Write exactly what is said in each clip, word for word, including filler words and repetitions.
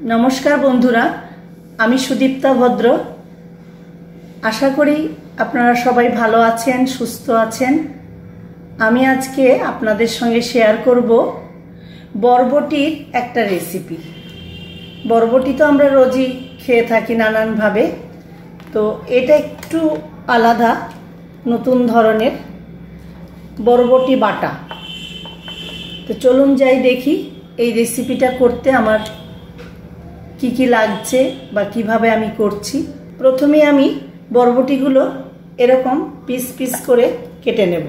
नमस्कार बंधुरा आमी सुदीप्ता भद्र आशा करी आपनारा सबाई भालो आछेन सुस्थ आछेन। आमी आजके आपनादेर संगे शेयर करब बरबटिर एकटा रेसिपि। बरबटी तो आमरा रोजई खेये थाकी नानान भावे, तो एटा एकटू आलादा नतून धरनेर बरबटी बाटा। तो चलुन जाई देखी এই রেসিপিটা করতে আমার কি কি লাগছে বা কিভাবে আমি করছি। প্রথমে আমি বরবটিগুলো এরকম পিস পিস করে কেটে নেব।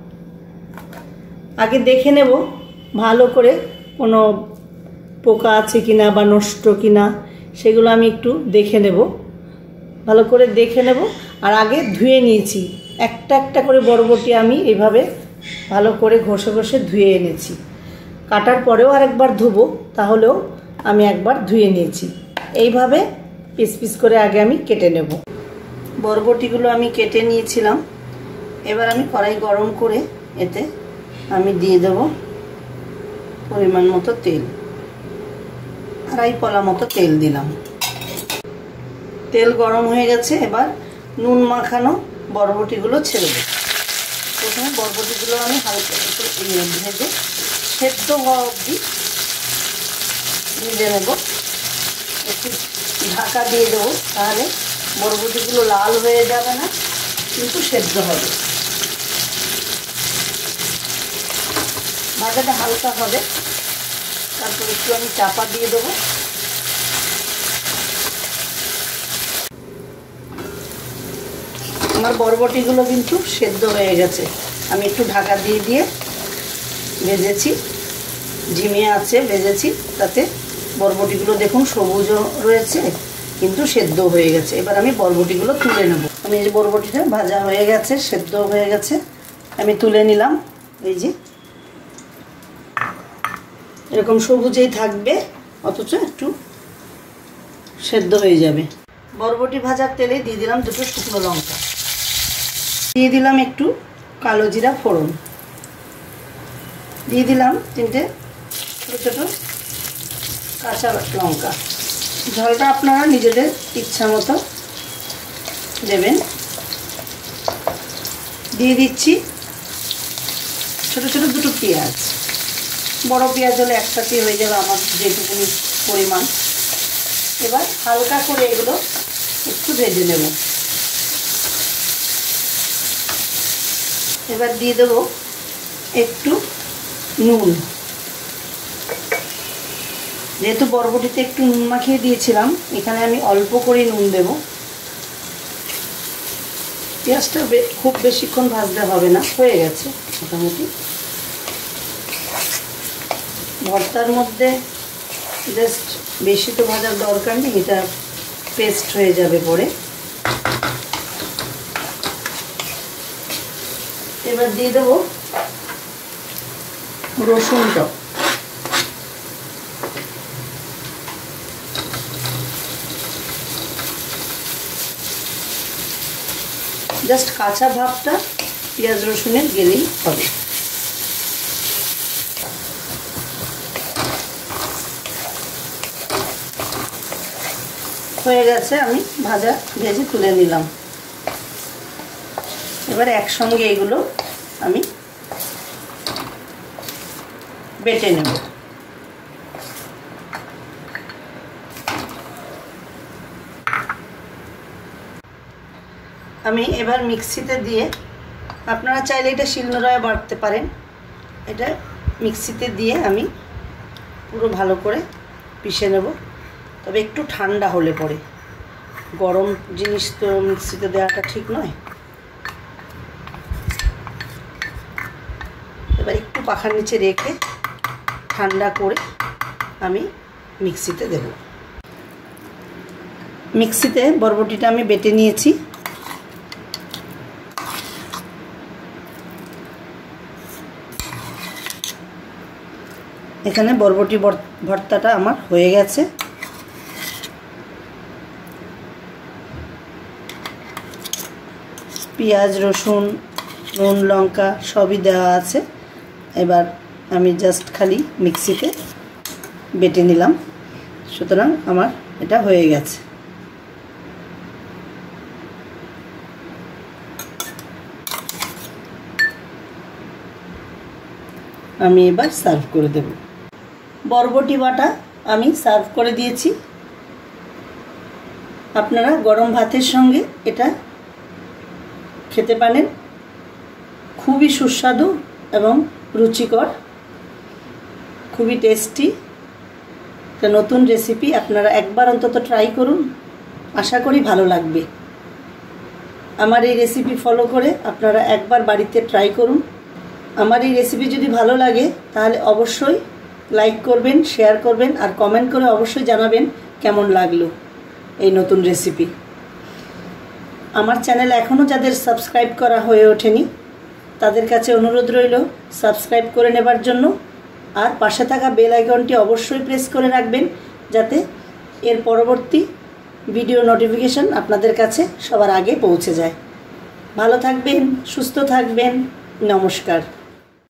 আগে দেখে নেব ভালো করে কোনো পোকা আছে কিনা বা নষ্ট কিনা, সেগুলো আমি একটু দেখে নেব। ভালো করে দেখে নেব আর আগে ধুয়ে নিয়েছি। একটা একটা করে বরবটি আমি এইভাবে ভালো করে ঘষে ঘষে ধুয়ে এনেছি। কাটার পরেও আরেকবার ধুবো, তাহলেও আমি একবার ধুয়ে নিয়েছি। এইভাবে পিস পিস করে আগে আমি কেটে নেব। বরবটিগুলো আমি কেটে নিয়েছিলাম। এবার আমি কড়াই গরম করে এতে আমি দিয়ে দেব পরিমাণ মতো তেল। আড়াই পলা মতো তেল দিলাম। তেল গরম হয়ে গেছে। এবার নুন মাখানো বরবটিগুলো ছেড়ে দেব। প্রথমে বরবটিগুলো আমি হালকা একটু ভেজে সেদ্ধ হওয়া অবধি ভেজে নেব। একটু ঢাকা দিয়ে দেবো, তাহলে বরবটিগুলো লাল হয়ে যাবে না, কিন্তু সেদ্ধ হবে। ভাজাটা হালকা হবে। তারপর একটু আমি চাপা দিয়ে দেবো। আমার বরবটিগুলো কিন্তু সেদ্ধ হয়ে গেছে। আমি একটু ঢাকা দিয়ে দিয়ে ভেজেছি, ঝিমিয়ে আছে ভেজেছি, তাতে বরবটিগুলো দেখুন সবুজ রয়েছে কিন্তু সেদ্ধ হয়ে গেছে। এবার আমি বরবটিগুলো তুলে নেব। আমি এই যে বরবটিটা ভাজা হয়ে গেছে, সেদ্ধ হয়ে গেছে, আমি তুলে নিলাম। এই যে এরকম সবুজেই থাকবে, অথচ একটু সেদ্ধ হয়ে যাবে। বরবটি ভাজার তেলে দিয়ে দিলাম দুটো শুকনো লঙ্কা, দিয়ে দিলাম একটু কালো জিরা ফোড়ন, দিয়ে দিলাম তিনটে ছোটো ছোটো কাঁচা লঙ্কা। ঝালটা আপনারা নিজেদের ইচ্ছা মতো দেবেন। দিয়ে দিচ্ছি ছোটো ছোটো দুটো পেঁয়াজ। বড় পেঁয়াজ হলে একসাথে হয়ে যাবে আমার যেটুকুনি পরিমাণ। এবার হালকা করে এগুলো একটু ভেজে নেব। এবার দিয়ে দেবো একটু নুন। যেহেতু বরবটিতে একটু নুন মাখিয়ে দিয়েছিলাম, এখানে আমি অল্প করে নুন দেব। পেঁয়াজটা খুব বেশিক্ষণ ভাজতে হবে না, হয়ে গেছে মোটামুটি। ভর্তার মধ্যে জাস্ট বেশি তো ভাজার দরকার নেই, এটা পেস্ট হয়ে যাবে পরে। এবার দিয়ে দেবো রসুনটা। জাস্ট কাঁচা ভাবটা পেঁয়াজ রসুনের গেলেই হবে। হয়ে গেছে, আমি ভাজা ভেজে তুলে নিলাম। এবার একসঙ্গে এগুলো আমি বেটে নেব। আমি এবার মিক্সিতে দিয়ে, আপনারা চাইলে এটা শিলনোড়ায় বাটতে পারেন, এটা মিক্সিতে দিয়ে আমি পুরো ভালো করে পিষে নেব। তবে একটু ঠান্ডা হলে পরে, গরম জিনিস তো মিক্সিতে দেওয়াটা ঠিক নয়। এবার একটু পাখার নিচে রেখে ঠান্ডা করে আমি মিক্সিতে দেব। মিক্সিতে বরবটিটা আমি বেটে নিয়েছি। এখানে বরবটি ভর্তাটা আমার হয়ে গেছে। পেঁয়াজ রসুন নুন লঙ্কা সবই দেওয়া আছে। এবার আমি জাস্ট খালি মিক্সিতে বেটে নিলাম। সুতরাং আমার এটা হয়ে গেছে। আমি এবার সার্ভ করে দেব। বরবটি বাটা আমি সার্ভ করে দিয়েছি। আপনারা গরম ভাতের সঙ্গে এটা খেতে পারেন, খুবই সুস্বাদু এবং রুচিকর, খুবই টেস্টি। একটা নতুন রেসিপি, আপনারা একবার অন্তত ট্রাই করুন, আশা করি ভালো লাগবে। আমার এই রেসিপি ফলো করে আপনারা একবার বাড়িতে ট্রাই করুন। আমার এই রেসিপি যদি ভালো লাগে তাহলে অবশ্যই লাইক করবেন, শেয়ার করবেন আর কমেন্ট করে অবশ্যই জানাবেন কেমন লাগলো এই নতুন রেসিপি। আমার চ্যানেল এখনও যাদের সাবস্ক্রাইব করা হয়ে ওঠেনি তাদের কাছে অনুরোধ রইল সাবস্ক্রাইব করে নেবার জন্য, আর পাশে থাকা বেল আইকনটি অবশ্যই প্রেস করে রাখবেন যাতে এর পরবর্তী ভিডিও নোটিফিকেশন আপনাদের কাছে সবার আগে পৌঁছে যায়। ভালো থাকবেন, সুস্থ থাকবেন, নমস্কার।